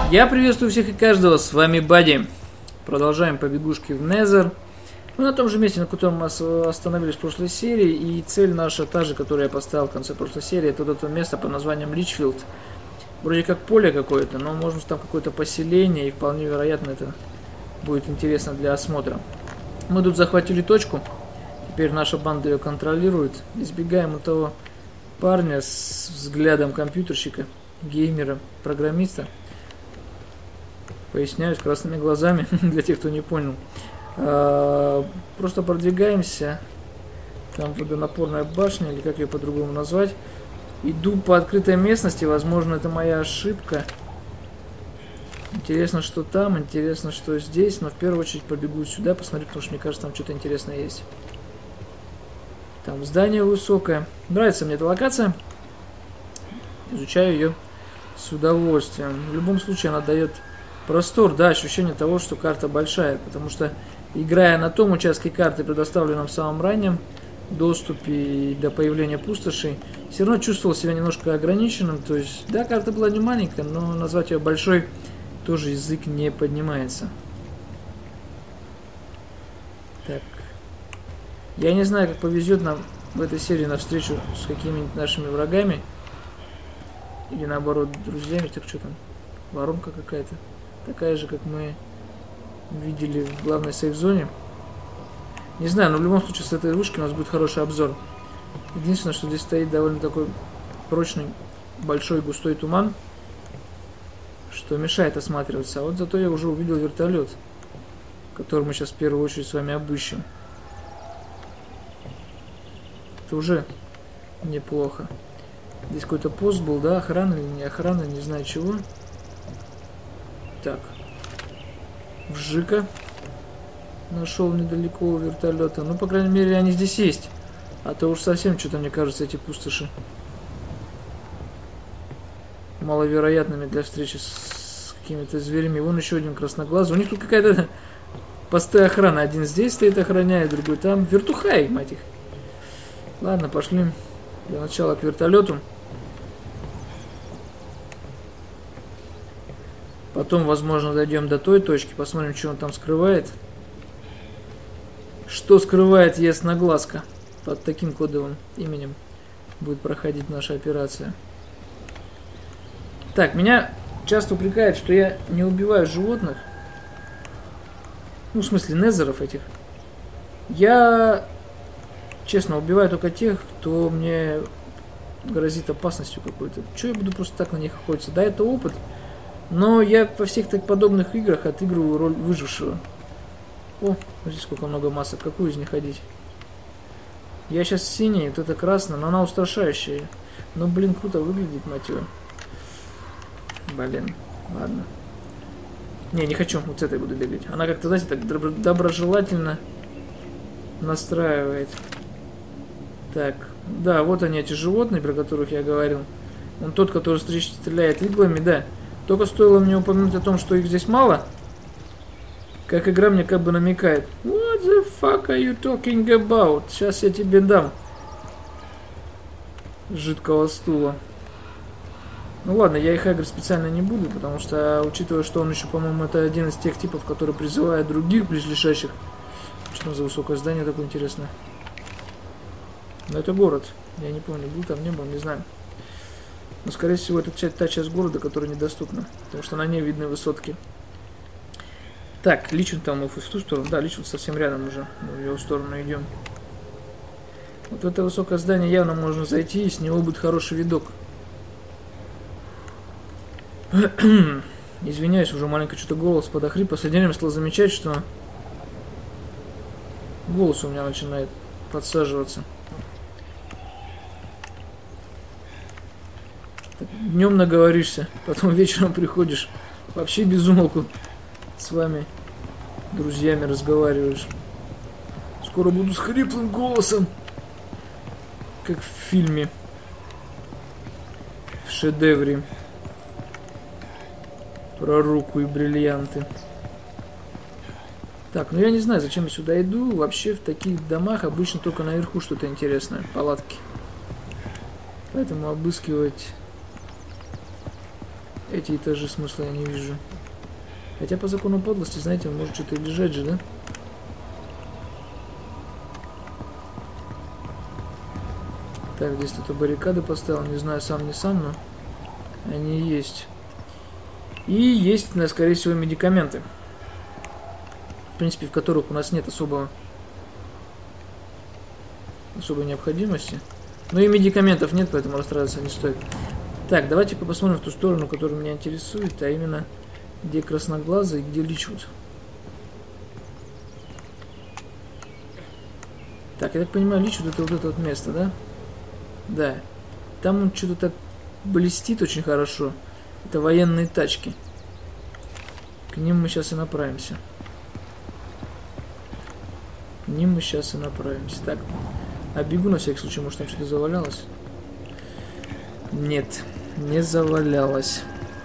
Я приветствую всех и каждого, с вами Бадди. Продолжаем побегушки в Незер. Мы на том же месте, на котором мы остановились в прошлой серии. И цель наша та же, которую я поставил в конце прошлой серии. Это вот это место под названием Личфилд. Вроде как поле какое-то, но может там какое-то поселение. И вполне вероятно это будет интересно для осмотра. Мы тут захватили точку. Теперь наша банда ее контролирует. Избегаем того парня с взглядом компьютерщика, геймера, программиста. Поясняю, с красными глазами, для тех, кто не понял. Просто продвигаемся. Там водонапорная башня, или как ее по-другому назвать. Иду по открытой местности, возможно, это моя ошибка. Интересно, что там, интересно, что здесь. Но в первую очередь побегу сюда, посмотрю, потому что мне кажется, там что-то интересное есть. Там здание высокое. Нравится мне эта локация. Изучаю ее с удовольствием. В любом случае она дает простор, да, ощущение того, что карта большая. Потому что, играя на том участке карты, предоставленном в самом раннем доступе и до появления пустошей, все равно чувствовал себя немножко ограниченным. То есть, да, карта была не маленькая, но назвать ее большой тоже язык не поднимается. Так. Я не знаю, как повезет нам в этой серии навстречу с какими-нибудь нашими врагами. Или наоборот, друзьями. Так что там? Воронка какая-то. Такая же, как мы видели в главной сейф-зоне. Не знаю, но в любом случае с этой вышки у нас будет хороший обзор. Единственное, что здесь стоит довольно такой прочный, большой, густой туман, что мешает осматриваться. А вот зато я уже увидел вертолет, который мы сейчас в первую очередь с вами обыщем. Это уже неплохо. Здесь какой-то пост был, да, охрана или не охрана, не знаю чего. Так. Вжика. Нашел недалеко у вертолета. Ну, по крайней мере, они здесь есть. А то уж совсем что-то, мне кажется, эти пустоши маловероятными для встречи с какими-то зверями. Вон еще один красноглазый. У них тут какая-то посты охраны. Один здесь стоит, охраняет, другой там. Вертухай, мать их. Ладно, пошли для начала к вертолету. Потом, возможно, дойдем до той точки, посмотрим, что он там скрывает. Что скрывает ясноглазка? Под таким кодовым именем будет проходить наша операция. Так, меня часто упрекают, что я не убиваю животных. Ну, в смысле, незеров этих. Я, честно, убиваю только тех, кто мне грозит опасностью какой-то. Чего я буду просто так на них охотиться? Да, это опыт. Но я во всех так подобных играх отыгрываю роль выжившего. О, смотрите, сколько много масок. Какую из них ходить? Я сейчас синий, вот это красная, но она устрашающая. Но, блин, круто выглядит, мать его. Блин, ладно. Не хочу, вот с этой буду бегать. Она как-то, знаете, так доброжелательно настраивает. Так, да, вот они, эти животные, про которых я говорил. Он тот, который стреляет иглами, да. Только стоило мне упомянуть о том, что их здесь мало, как игра мне как бы намекает. What the fuck are you talking about? Сейчас я тебе дам жидкого стула. Ну ладно, я их агрить специально не буду, потому что, учитывая, что он еще, по-моему, это один из тех типов, который призывает других близлежащих. Что там за высокое здание такое интересное? Но это город. Я не помню, был там, не был, не знаю. Но, скорее всего, это та часть города, которая недоступна. Потому что на ней видны высотки. Так, Личфилд там в ту сторону. Да, Личфилд совсем рядом уже. Мы в его сторону идем. Вот в это высокое здание явно можно зайти, и с него будет хороший видок. Извиняюсь, уже маленько что-то голос подохрип. Последнее время стал замечать, что голос у меня начинает подсаживаться. Днем наговоришься, потом вечером приходишь, вообще без умолку с вами, друзьями, разговариваешь. Скоро буду с хриплым голосом, как в фильме, в шедевре про руку и бриллианты. Так, ну я не знаю, зачем я сюда иду. Вообще в таких домах обычно только наверху что-то интересное, палатки. Поэтому обыскивать эти этажи смысла я не вижу. Хотя по закону подлости, знаете, он может что-то и лежать же, да? Так, здесь кто-то баррикады поставил. Не знаю, сам не сам, но они есть. И есть, скорее всего, медикаменты. В принципе, в которых у нас нет особой необходимости. Но и медикаментов нет, поэтому расстраиваться не стоит. Так, давайте-ка посмотрим в ту сторону, которая меня интересует, а именно, где красноглазый и где Личвуд. Так, я так понимаю, Личвуд это вот это вот место, да? Да. Там он что-то так блестит очень хорошо. Это военные тачки. К ним мы сейчас и направимся. К ним мы сейчас и направимся. Так, а бегу на всякий случай, может там что-то завалялось? Нет, не завалялось.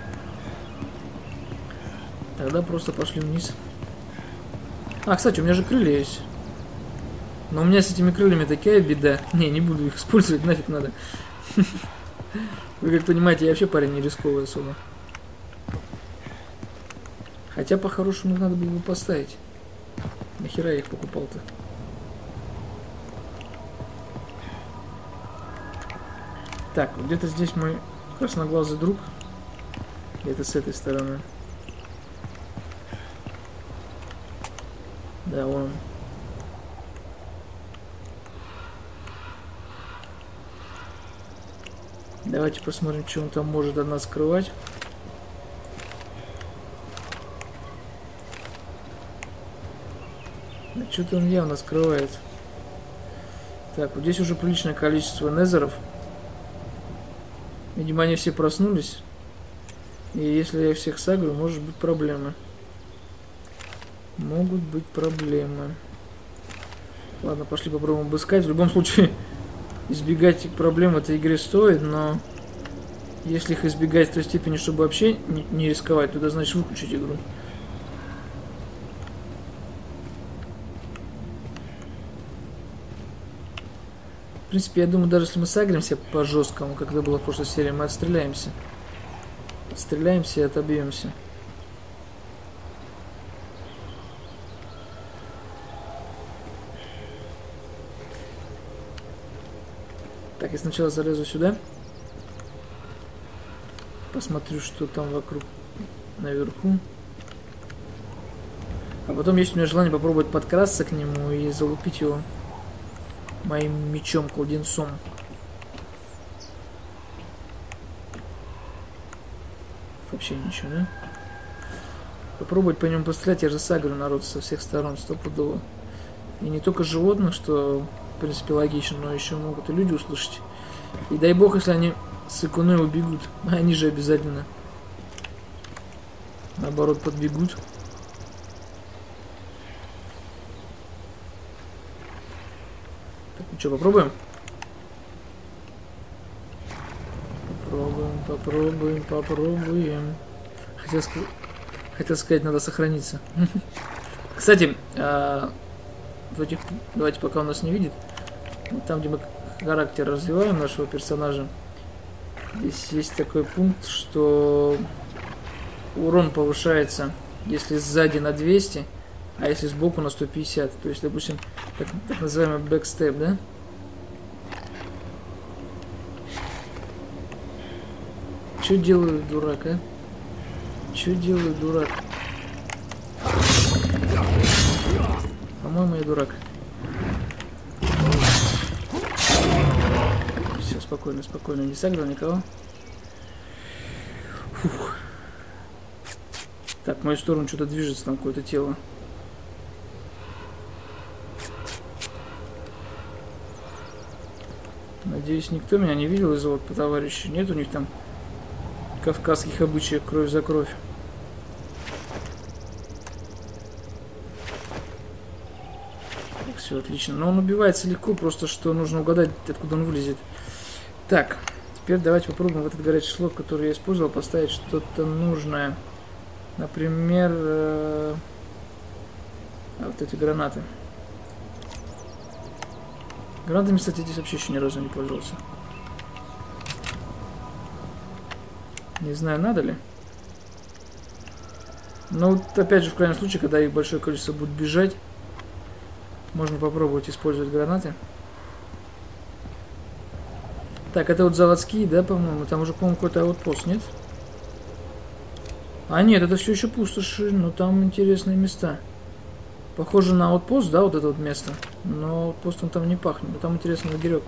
Тогда просто пошли вниз. А, кстати, у меня же крылья есть. Но у меня с этими крыльями такая беда. Не буду их использовать, нафиг надо. Вы как понимаете, я вообще парень не рисковый особо. Хотя по-хорошему надо было бы поставить. Нахера я их покупал-то? Так, вот где-то здесь мой красноглазый друг. Где-то с этой стороны. Да, он. Давайте посмотрим, что он там может от нас скрывать. Что-то он явно скрывает. Так, вот здесь уже приличное количество незеров. Видимо, они все проснулись. И если я всех сагрю, может быть проблемы. Могут быть проблемы. Ладно, пошли попробуем обыскать. В любом случае, избегать проблем в этой игре стоит, но если их избегать в той степени, чтобы вообще не рисковать, тогда значит выключить игру. В принципе, я думаю, даже если мы сагримся по жесткому, как это было в прошлой серии, мы отстреляемся. Отстреляемся и отобьемся. Так, я сначала залезу сюда. Посмотрю, что там вокруг, наверху. А потом есть у меня желание попробовать подкрасться к нему и залупить его моим мечом-кладенцом. Вообще ничего, да? Попробовать по нему пострелять, я же сагрю народ со всех сторон, стопудово. И не только животных, что в принципе логично, но еще могут и люди услышать. И дай бог, если они сыкуны убегут. Они же обязательно наоборот подбегут. Так, ну что, попробуем? Попробуем. Хотел сказать, надо сохраниться. Кстати, давайте, пока он нас не видит, там, где мы характер развиваем нашего персонажа, здесь есть такой пункт, что урон повышается, если сзади на 200, а если сбоку на 150. То есть, допустим, так называемый бэкстеп, да? Что делаю, дурак, а? Что делаю, дурак? По-моему, я дурак. Все, спокойно, спокойно. Не сагрил никого. Фух. Так, в мою сторону что-то движется, там какое-то тело. Надеюсь, никто меня не видел из-за вот товарища. Нет у них там кавказских обычаев кровь за кровь. Так, все отлично. Но он убивается легко, просто что нужно угадать, откуда он вылезет. Так, теперь давайте попробуем в этот горячий слот, который я использовал, поставить что-то нужное. Например, вот эти гранаты. Гранатами, кстати, здесь вообще еще ни разу не пользовался. Не знаю, надо ли. Ну, вот опять же, в крайнем случае, когда их большое количество будет бежать, можно попробовать использовать гранаты. Так, это вот заводские, да, по-моему? Там уже, по-моему, какой-то аутпост, нет? А нет, это все еще пустоши, но там интересные места. Похоже на аутпост, да, вот это вот место. Но аутпостом там не пахнет, но там интересный лагерек.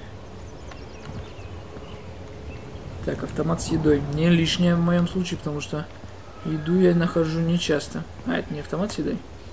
Так, автомат с едой. Не лишнее в моем случае, потому что еду я нахожу не часто. А, это не автомат с едой.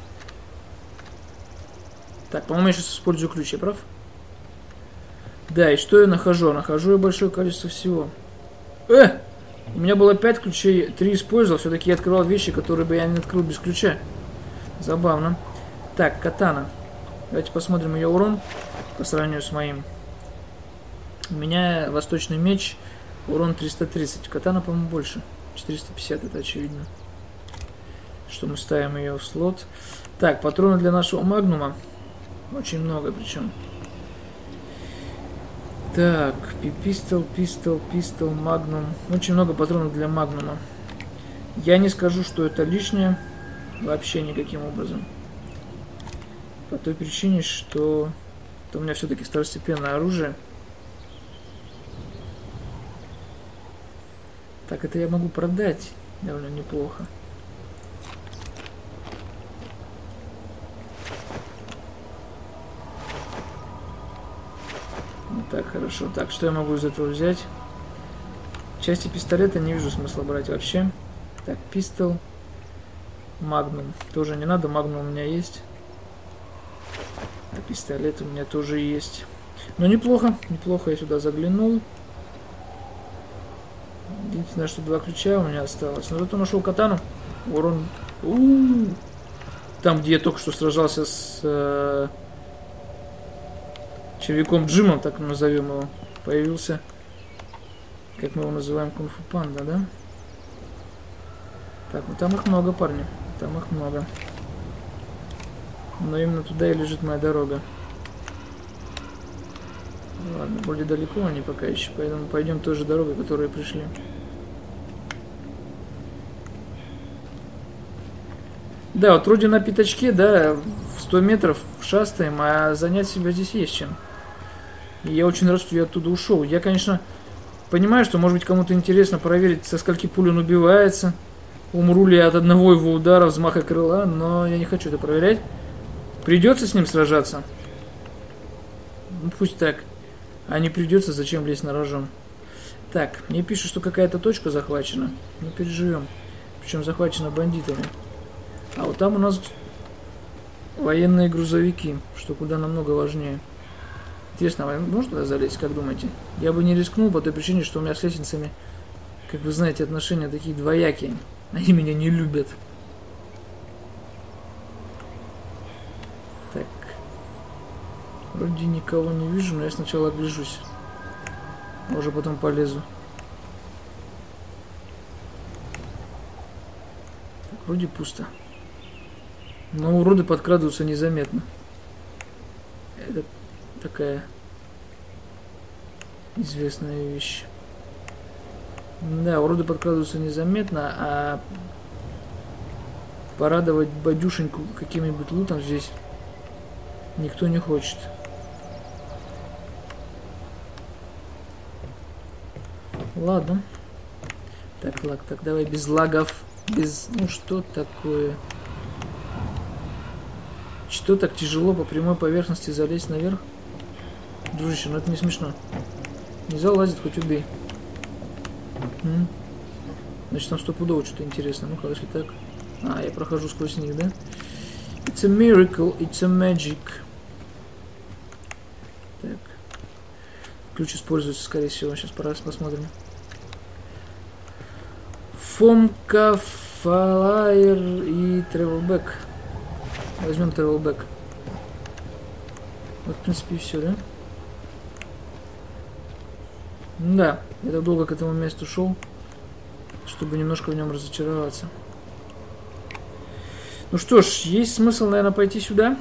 Так, по-моему, я сейчас использую ключ, я прав? Да, и что я нахожу? Нахожу я большое количество всего. У меня было 5 ключей, 3 использовал. Все-таки я открывал вещи, которые бы я не открыл без ключа. Забавно. Так, катана. Давайте посмотрим ее урон по сравнению с моим. У меня восточный меч, урон 330. Катана, по-моему, больше. 450, это очевидно. Что мы ставим ее в слот. Так, патроны для нашего магнума. Очень много причем. Так, пистол, магнум. Очень много патронов для магнума. Я не скажу, что это лишнее. Вообще никаким образом. По той причине, что это у меня все-таки второстепенное оружие. Так, это я могу продать довольно неплохо. Так, хорошо. Так, что я могу из этого взять? Части пистолета не вижу смысла брать вообще. Так, пистол. Магнум. Тоже не надо, магнум у меня есть. А пистолет у меня тоже есть. Но неплохо, неплохо я сюда заглянул. Единственное, что 2 ключа у меня осталось. Но зато нашел катану. Урон. Там, где я только что сражался с червяком Джимом, так назовем его, появился, как мы его называем, кунг-фу панда, да? Так, ну там их много, парни. Там их много. Но именно туда и лежит моя дорога. Ладно, более далеко они пока еще, поэтому пойдем той же дорогой, которой пришли. Да, вот вроде на пятачке, да, в 100 метров шастаем, а занять себя здесь есть чем. И я очень рад, что я оттуда ушел. Я, конечно, понимаю, что, может быть, кому-то интересно проверить, со скольки пуль он убивается. Умру ли я от одного его удара, взмаха крыла, но я не хочу это проверять. Придется с ним сражаться. Ну, пусть так. А не придется, зачем лезть на рожон. Так, мне пишут, что какая-то точка захвачена. Ну, переживем. Причем захвачена бандитами. А вот там у нас военные грузовики, что куда намного важнее. Интересно, а можно туда залезть, как думаете? Я бы не рискнул по той причине, что у меня с лестницами, как вы знаете, отношения такие двоякие. Они меня не любят. Так. Вроде никого не вижу, но я сначала огляжусь. А уже потом полезу. Так, вроде пусто. Но уроды подкрадываются незаметно. Это такая известная вещь. Да, уроды подкрадываются незаметно, а порадовать бадюшеньку каким-нибудь лутом здесь никто не хочет. Ладно. Так, лаг, так, давай без лагов. Без... Ну что такое? Что так тяжело по прямой поверхности залезть наверх? Дружище, ну это не смешно. Не залазит, хоть убей. Значит, там стопудово что-то интересное. Ну-ка, если так. А, я прохожу сквозь них, да? It's a miracle, it's a magic. Так. Ключ используется, скорее всего. Сейчас посмотрим. Фомка, Фалайер и Travelback. Возьмем Travelback. Вот, в принципе, и все, да? Да, я так долго к этому месту шел, чтобы немножко в нем разочароваться. Ну что ж, есть смысл, наверное, пойти сюда.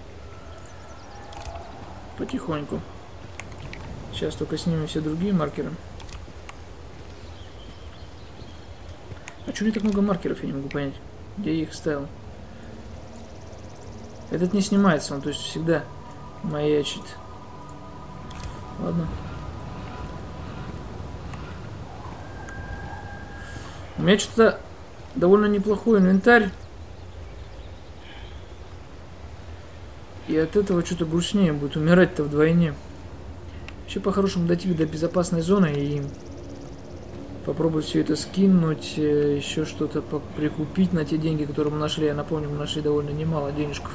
Потихоньку. Сейчас только снимем все другие маркеры. А что у меня так много маркеров, я не могу понять. Где я их ставил? Этот не снимается, он то есть всегда маячит. Ладно. У меня что-то довольно неплохой инвентарь. И от этого что-то грустнее будет. Умирать-то вдвойне. Вообще по-хорошему дойти до безопасной зоны и попробовать все это скинуть, еще что-то прикупить на те деньги, которые мы нашли. Я напомню, мы нашли довольно немало денежков.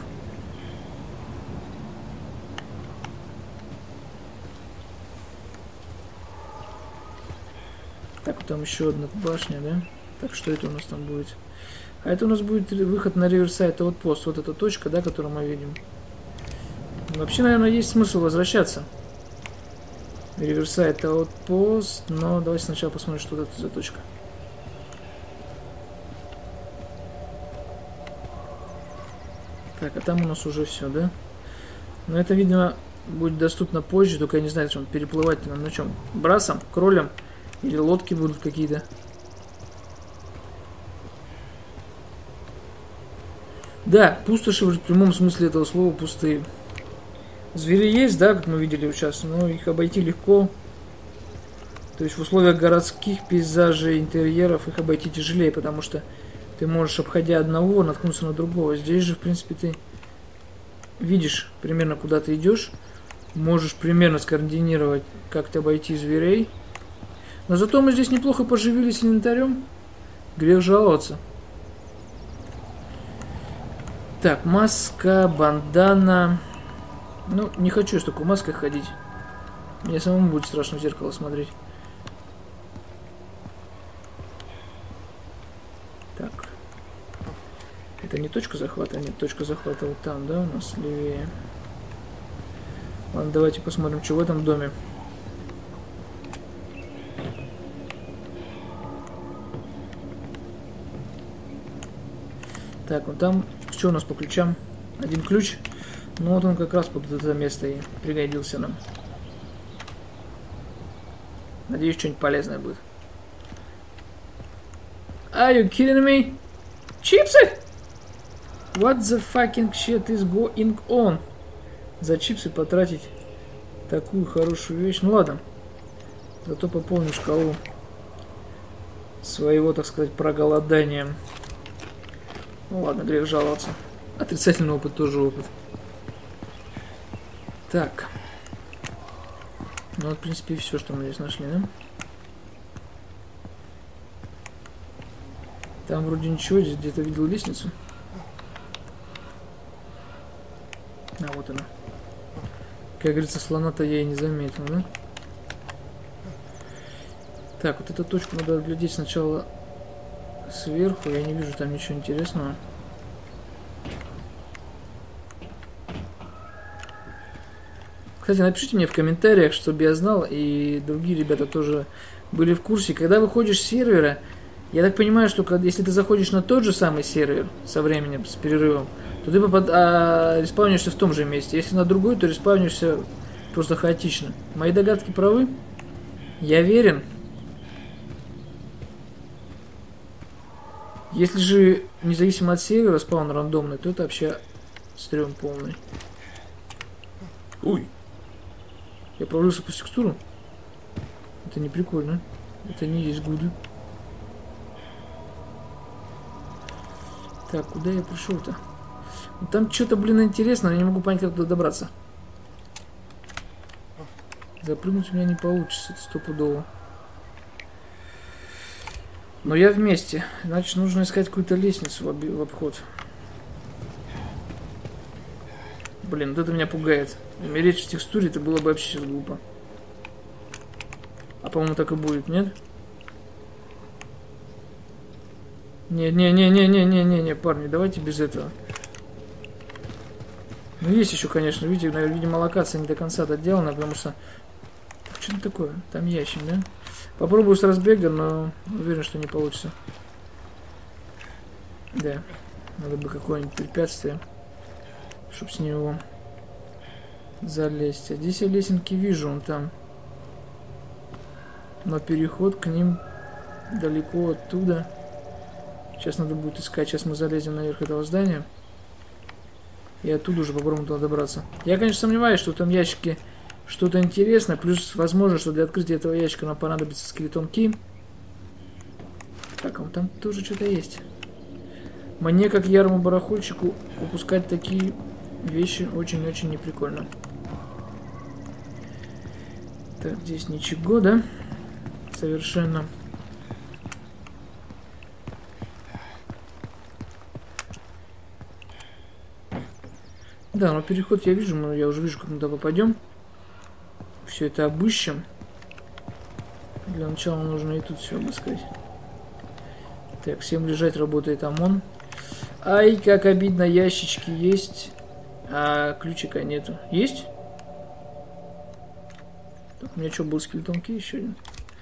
Так, вот там еще одна башня, да? Так, что это у нас там будет? А это у нас будет выход на Риверсайд Аутпост. Вот эта точка, да, которую мы видим. Вообще, наверное, есть смысл возвращаться. Риверсайд Аутпост. Но давайте сначала посмотрим, что это за точка. Так, а там у нас уже все, да? Но это, видимо, будет доступно позже. Только я не знаю, чем переплывать на чем. Брасом, кролем. Или лодки будут какие-то. Да, пустоши в прямом смысле этого слова пустые. Звери есть, да, как мы видели сейчас, но их обойти легко. То есть в условиях городских пейзажей, интерьеров их обойти тяжелее, потому что ты можешь, обходя одного, наткнуться на другого. Здесь же, в принципе, ты видишь примерно, куда ты идешь. Можешь примерно скоординировать, как ты обойти зверей. Но зато мы здесь неплохо поживились инвентарем. Грех жаловаться. Так, маска, бандана. Ну, не хочу я с такой маской ходить. Мне самому будет страшно в зеркало смотреть. Так. Это не точка захвата? Нет, точка захвата вот там, да, у нас левее. Ладно, давайте посмотрим, что в этом доме. Так, вот там, что у нас по ключам? Один ключ. Ну вот он как раз под это место и пригодился нам. Надеюсь, что-нибудь полезное будет. Are you kidding me? Чипсы? What the fucking shit is going on? За чипсы потратить такую хорошую вещь. Ну ладно. Зато пополню шкалу своего, так сказать, проголодания. Ну ладно, грех жаловаться. Отрицательный опыт тоже опыт. Так. Ну вот, в принципе, все, что мы здесь нашли, да? Там вроде ничего, здесь где-то видел лестницу. А, вот она. Как говорится, слона-то я и не заметил, да? Так, вот эту точку надо глядеть сначала сверху. Я не вижу там ничего интересного. Кстати, напишите мне в комментариях, чтобы я знал, и другие ребята тоже были в курсе. Когда выходишь с сервера, я так понимаю, что если ты заходишь на тот же самый сервер со временем, с перерывом, то ты респаунишься в том же месте. Если на другой, то респаунишься просто хаотично. Мои догадки правы? Я верен. Если же независимо от сервера спаун рандомный, то это вообще стрём полный. Ой. Я провалился по текстуру. Это не прикольно. Это не есть гуды. Так, куда я пришел-то? Там что-то, блин, интересно, но я не могу понять, как туда добраться. Запрыгнуть у меня не получится, это стопудово. Но я вместе. Значит, нужно искать какую-то лестницу в обход. Блин, вот это меня пугает. Умереть в текстуре, это было бы вообще сейчас глупо. А по-моему так и будет, нет? Не, парни, давайте без этого. Ну, есть еще, конечно, видите, видимо, локация не до конца доделана, потому что... Что это такое? Там ящик, да? Попробую с разбега, но уверен, что не получится. Да. Надо бы какое-нибудь препятствие, чтобы с него залезть. А здесь я лесенки вижу, он там. Но переход к ним далеко оттуда. Сейчас надо будет искать. Сейчас мы залезем наверх этого здания. И оттуда уже попробуем туда добраться. Я, конечно, сомневаюсь, что в этом ящике что-то интересное. Плюс, возможно, что для открытия этого ящика нам понадобится скелетон ки. Так, а вон там тоже что-то есть. Мне, как ярому барахольщику, упускать такие вещи очень-очень неприкольно. Так, здесь ничего, да? Совершенно. Да, но переход я вижу, я уже вижу, как мы туда попадем. Все это обыщем. Для начала нужно и тут все обыскать. Так, всем лежать, работает ОМОН. Ай, как обидно, ящички есть, а ключика нету. Есть? Так, у меня что, был скелетонки еще один?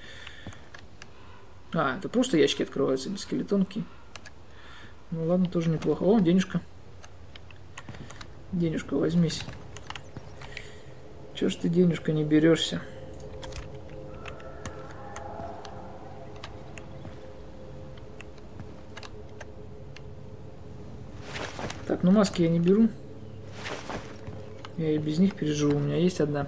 А, это просто ящики открываются без скелетонки. Ну ладно, тоже неплохо. О, денежка. Денежка, возьмись. Чё ж ты, денежка, не берешься? Так, ну маски я не беру. Я и без них переживу. У меня есть одна.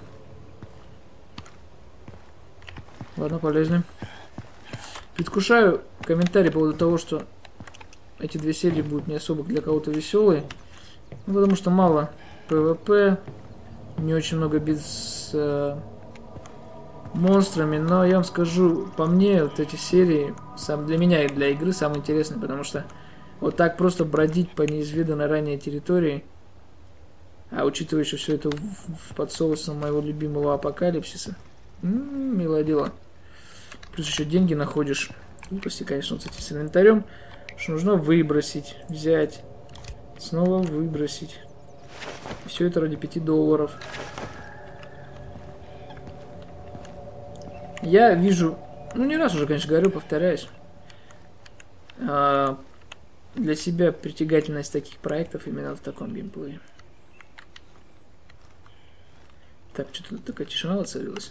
Ладно, полезно. Предвкушаю комментарий по поводу того, что эти две серии будут не особо для кого-то веселые. Ну, потому что мало ПВП, не очень много бит с монстрами. Но я вам скажу, по мне, вот эти серии для меня и для игры самые интересные, потому что вот так просто бродить по неизведанной ранее территории, а учитывая еще все это под соусом моего любимого апокалипсиса, милое дело. Плюс еще деньги находишь. Глупости, конечно, вот с этим инвентарем, что нужно выбросить, взять. Снова выбросить. И все это ради $5. Я вижу, ну не раз уже, конечно, говорю, повторяюсь, для себя притягательность таких проектов именно в таком геймплее. Так, что-то тут такая тишина воцарилась.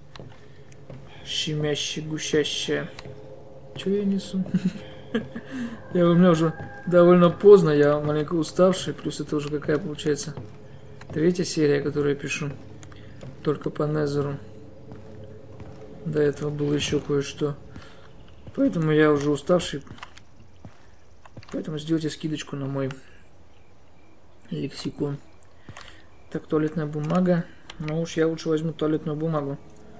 Щемящая, гущащая. Че я несу? У меня уже довольно поздно, я маленько уставший, плюс это уже какая получается третья серия, которую я пишу только по Незеру. До этого было еще кое-что. Поэтому я уже уставший. Поэтому сделайте скидочку на мой лексикон. Так, туалетная бумага. Ну уж я лучше возьму туалетную бумагу,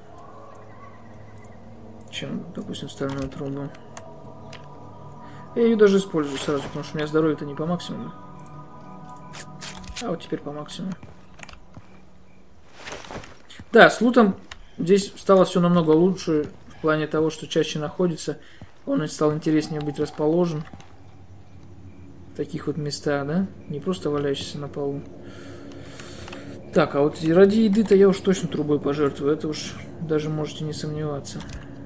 чем, допустим, стальную трубу. Я ее даже использую сразу, потому что у меня здоровье-то не по максимуму. А вот теперь по максимуму. Да, с лутом здесь стало все намного лучше. В плане того, что чаще находится. Он стал интереснее быть расположен. В таких вот местах, да? Не просто валяющийся на полу. Так, а вот ради еды-то я уж точно трубой пожертвую. Это уж даже можете не сомневаться.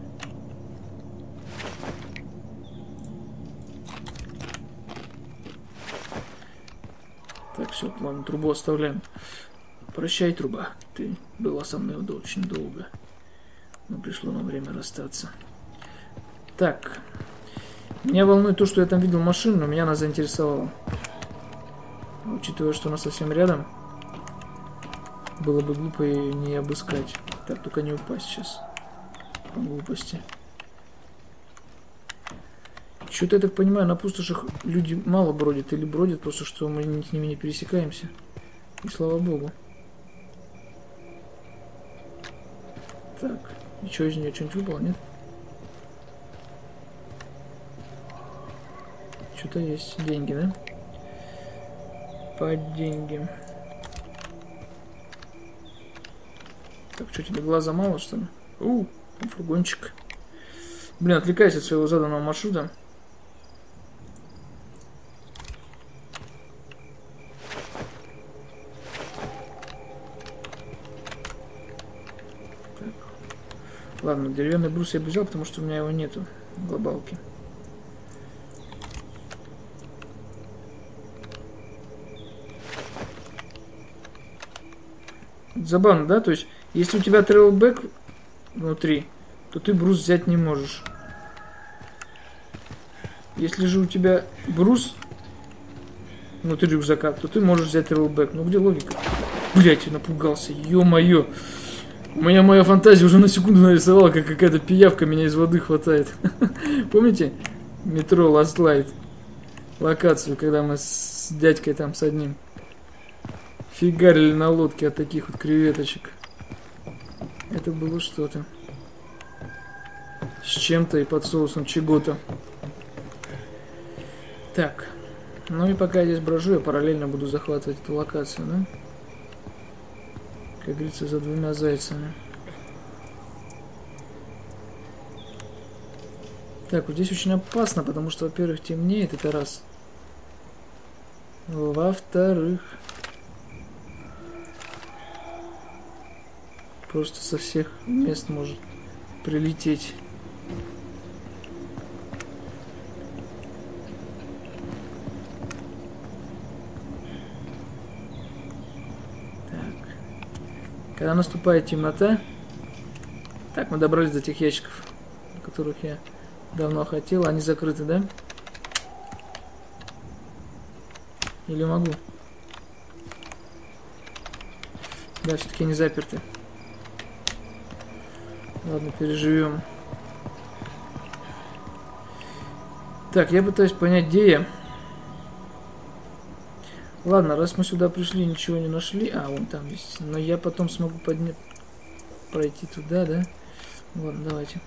Так, все, ладно, трубу оставляем. Прощай, труба. Ты была со мной очень долго. Но пришло нам время расстаться. Так. Меня волнует то, что я там видел машину, но меня она заинтересовала. Учитывая, что она совсем рядом, было бы глупо ее не обыскать. Так, только не упасть сейчас. По глупости. Что-то, я так понимаю, на пустошах люди мало бродят. Или бродят просто, что мы с ними не пересекаемся. И слава богу. Так, и что из нее, что-нибудь выпало, нет? Что-то есть. Деньги, да? По деньги. Так, что, тебе глаза мало, что ли? Там фургончик. Блин, отвлекаюсь от своего заданного маршрута. Так. Ладно, деревянный брус я бы взял, потому что у меня его нету в глобалке. Забавно, да? То есть, если у тебя трейлбэк внутри, то ты брус взять не можешь. Если же у тебя брус внутри рюкзака, то ты можешь взять роллбэк. Ну где логика? Блять, я напугался, ё-моё. Моя фантазия уже на секунду нарисовала, как какая-то пиявка меня из воды хватает. Помните? Метро Last Light. Локацию, когда мы с дядькой там с одним фигарили на лодке от таких вот креветочек. Это было что-то. С чем-то и под соусом чего-то. Так. Ну и пока я здесь брожу, я параллельно буду захватывать эту локацию, да? Как говорится, за двумя зайцами. Так, вот здесь очень опасно, потому что, во-первых, темнеет, это раз. Во-вторых, просто со всех мест может прилететь. Когда наступает темнота. Так, мы добрались до тех ящиков, которых я давно хотел. Они закрыты, да? Или могу? Да, все-таки не заперты. Ладно, переживем. Так, я пытаюсь понять, где я. Ладно, раз мы сюда пришли, ничего не нашли. А, вон там есть. Но я потом смогу пройти туда, да? Ладно, давайте.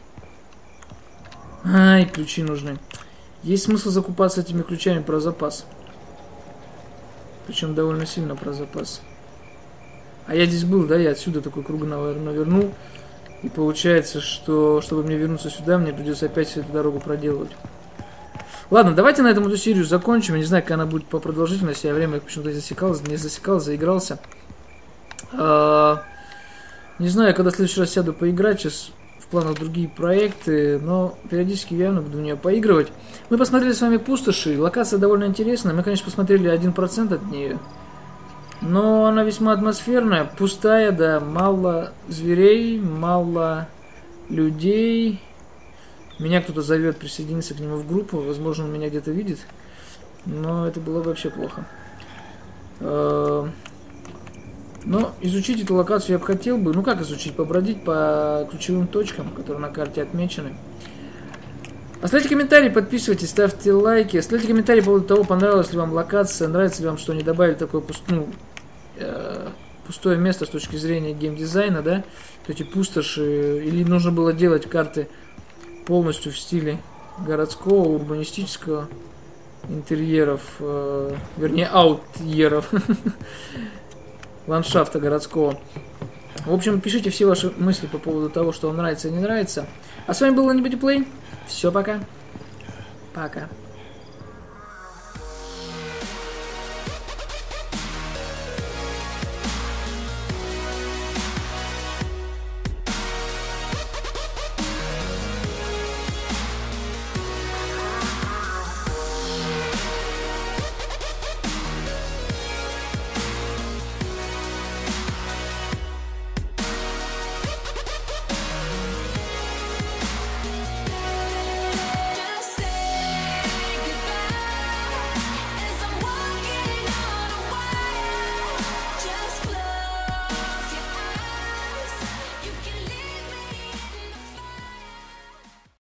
Ай, ключи нужны. Есть смысл закупаться этими ключами про запас. Причем довольно сильно про запас. А я здесь был, да? Я отсюда такой круг, наверное, вернул. И получается, что чтобы мне вернуться сюда, мне придется опять всю эту дорогу проделывать. Ладно, давайте на этом эту серию закончим. Я не знаю, как она будет по продолжительности. Я время почему-то не засекал, заигрался. Не знаю, когда в следующий раз сяду поиграть. Сейчас в планах другие проекты. Но периодически я явно буду в нее поигрывать. Мы посмотрели с вами пустоши. Локация довольно интересная. Мы, конечно, посмотрели 1% от нее. Но она весьма атмосферная. Пустая, да. Мало зверей, мало людей. Меня кто-то зовет присоединиться к нему в группу. Возможно, он меня где-то видит. Но это было вообще плохо. Но изучить эту локацию я бы хотел бы. Ну как изучить? Побродить по ключевым точкам, которые на карте отмечены. Оставьте комментарии, подписывайтесь, ставьте лайки. Оставьте комментарии по поводу того, понравилась ли вам локация, нравится ли вам, что они добавили такое пустое место с точки зрения геймдизайна, да? Эти пустоши. Или нужно было делать карты полностью в стиле городского, урбанистического интерьеров, вернее, аутьеров, ландшафта городского. В общем, пишите все ваши мысли по поводу того, что вам нравится и не нравится. А с вами был Anybody Play. Все, пока. Пока.